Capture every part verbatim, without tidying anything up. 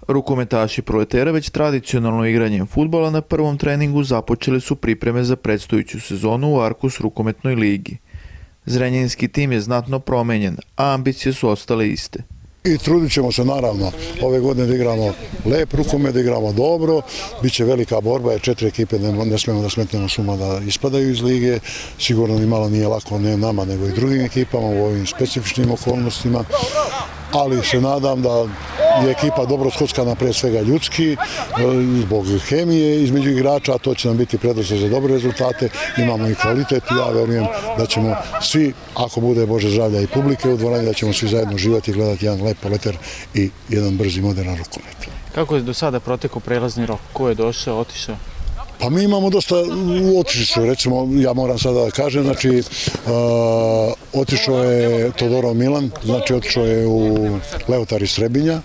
Rukometaši Proletera već tradicionalno igranjem fudbala na prvom treningu započeli su pripreme za predstojeću sezonu u Arkus rukometnoj ligi. Zrenjaninski tim je znatno promenjen, a ambicije su ostale iste. I trudit ćemo se naravno ove godine da igramo lep rukomet, da igramo dobro, bit će velika borba jer četiri ekipe ne, ne smemo da smetnemo suma da ispadaju iz lige, sigurno ni malo nije lako ne nama nego i drugim ekipama u ovim specifičnim okolnostima, ali se nadam da je ekipa dobro skockana pre svega ljudski, zbog hemije između igrača, a to će nam biti preduslov za dobre rezultate, imamo i kvalitet i ja verujem da ćemo svi, ako bude Bože zdravlja i publike u dvorani, da ćemo svi zajedno živati i gledati jedan lep Proleter i jedan brzi moderan rukomet. Kako je do sada protekao prelazni rok? Ko je došao, otišao? Pa mi imamo dosta, otišli su, recimo, ja moram sada da kažem, znači, uh, otišao je Todorov Milan, znači otišao je u Leotar iz Trebinja.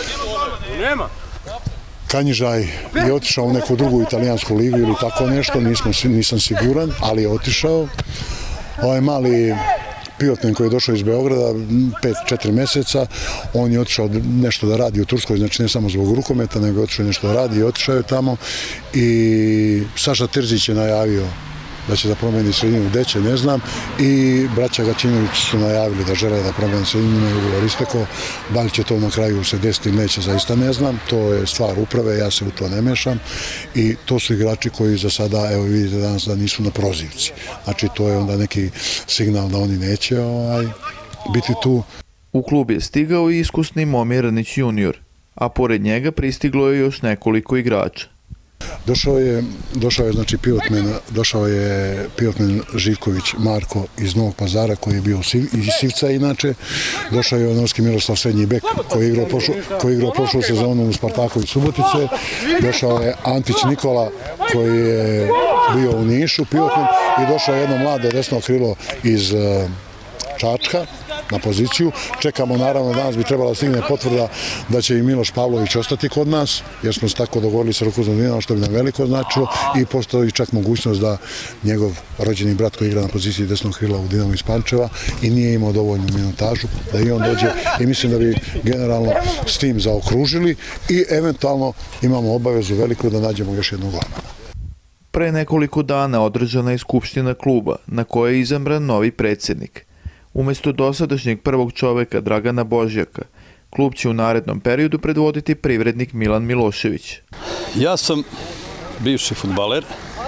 Kanjižaj je otišao u neku drugu italijansku ligu ili tako nešto, nismo, nisam siguran, ali je otišao. Ovaj mali Pijotnen koji je došao iz Beograda, pet četiri meseca, on je otišao nešto da radi u Turskoj, znači ne samo zbog rukometa, nego je otišao nešto da radi i otišao je tamo. I Saša Terzić je najavio da će da promeni sredinu, gde će, ne znam, i braća Gaćinović su najavili da žele da promeni sredinu, i ugovor istekao. Da li će to na kraju se desiti ili neće, zaista ne znam, to je stvar uprave, ja se u to ne mešam i to su igrači koji za sada, evo vidite danas da nisu na prozivci. Znači to je onda neki signal da oni neće ovaj, biti tu. U klub je stigao i iskusni Momir Ranić junior, a pored njega pristiglo je još nekoliko igrača. Došao je, došao je znači Pijotmen, došao je Pijotmen Živković Marko iz Novog Pazara koji je bio iz Sivca inače. Došao je Onovski Miroslav srednji bek koji je igrao prošlu, koji je igrao prošlu sezonu u Spartaku iz Subotice. Došao je Antić Nikola koji je bio u Nišu Pijotmen i došao je jedno mlado desno krilo iz Čačka na poziciju. Čekamo, naravno, danas bi trebala stigne potvrda da će i Miloš Pavlović ostati kod nas, jer smo se tako dogovorili sa Rukometnim Dinamom, što bi nam veliko značilo, i postoji čak mogućnost da njegov rođeni brat koji igra na poziciji desnog krila u Dinamo iz Pančeva i nije imao dovoljnu minutažu, da i on dođe, i mislim da bi generalno s tim zaokružili i eventualno imamo obavezu veliku da nađemo još jednog golmana. Pre nekoliko dana održana je skupština kluba, na kojoj je izabran novi predsjednik. Umesto dosadašnjeg prvog čoveka Dragana Božjaka, klub će u narednom periodu predvoditi privrednik Milan Milošević. Ja sam bivši fudbaler,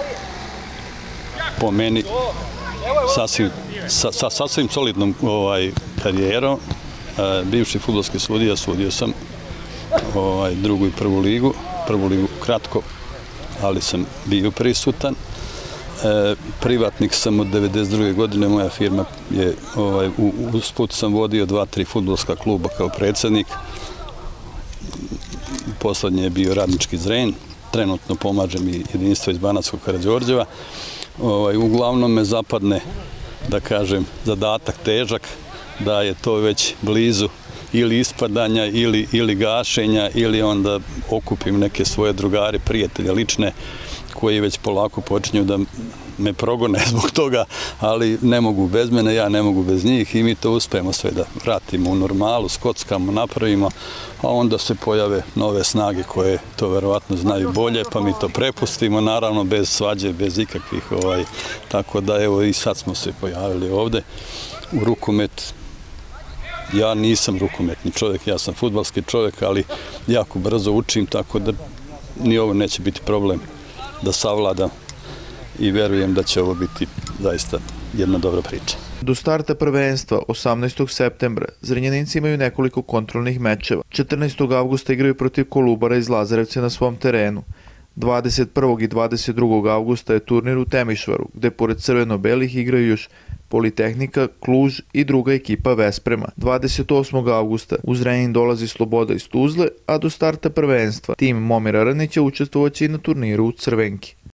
po meni sasvim, sa, sa sasvim solidnom ovaj, karijerom. E, bivši fudbalski sudija, sudio sam ovaj, drugu i prvu ligu, prvu ligu kratko, ali sam bio prisutan. E, privatnik sam od devedeset druge godine, moja firma je, ovaj, u, usput sam vodio dva, tri fudbalska kluba kao predsjednik. Poslednje je bio Radnički Zrenj, trenutno pomažem i jedinstvo iz Banatskog Karađorđeva. Ovaj, uglavnom me zapadne, da kažem, zadatak težak, da je to već blizu ili ispadanja, ili, ili gašenja, ili onda okupim neke svoje drugare, prijatelje, lične, koji već polako počinju da me progone zbog toga, ali ne mogu bez mene, ja ne mogu bez njih i mi to uspemo sve da vratimo u normalu, skockamo, napravimo, a onda se pojave nove snage koje to verovatno znaju bolje, pa mi to prepustimo, naravno bez svađe, bez ikakvih, ovaj, tako da evo i sad smo se pojavili ovde u rukomet. Ja nisam rukometni čovjek, ja sam fudbalski čovjek, ali jako brzo učim, tako da ni ovo neće biti problem da savladam i verujem da će ovo biti zaista jedna dobra priča. Do starta prvenstva osamnaestog septembra Zrenjaninci imaju nekoliko kontrolnih mečeva. četrnaestog avgusta igraju protiv Kolubara iz Lazarevca na svom terenu. dvadeset prvog i dvadeset drugog avgusta je turnir u Temišvaru, gde pored crveno-belih igraju još Politehnika, Kluž i druga ekipa Vesprema. dvadeset osmog avgusta u Zrenjanin dolazi Sloboda iz Tuzle, a do starta prvenstva tim Momira Ranića učestvovaće i na turniru u Crvenki.